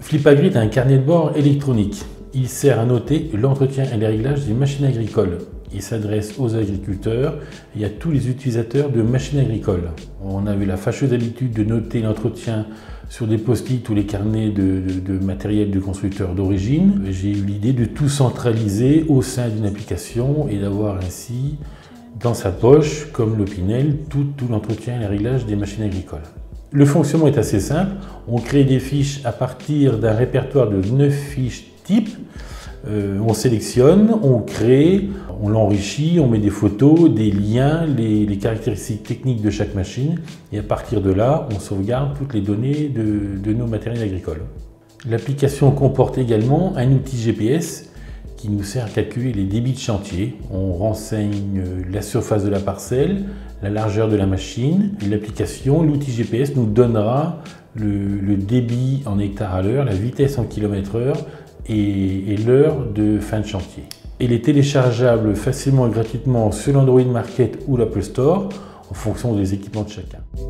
Flipagrid est un carnet de bord électronique. Il sert à noter l'entretien et les réglages des machines agricoles. Il s'adresse aux agriculteurs et à tous les utilisateurs de machines agricoles. On avait la fâcheuse habitude de noter l'entretien sur des post-it ou les carnets de matériel de constructeurs d'origine. J'ai eu l'idée de tout centraliser au sein d'une application et d'avoir ainsi dans sa poche, comme l'Opinel, tout l'entretien et les réglages des machines agricoles. Le fonctionnement est assez simple. On crée des fiches à partir d'un répertoire de 9 fiches types. On sélectionne, on crée, on l'enrichit, on met des photos, des liens, les caractéristiques techniques de chaque machine. Et à partir de là, on sauvegarde toutes les données de nos matériels agricoles. L'application comporte également un outil GPS qui nous sert à calculer les débits de chantier. On renseigne la surface de la parcelle, la largeur de la machine. Et l'application, l'outil GPS nous donnera le débit en hectares à l'heure, la vitesse en km/h et l'heure de fin de chantier. Elle est téléchargeable facilement et gratuitement sur l'Android Market ou l'Apple Store en fonction des équipements de chacun.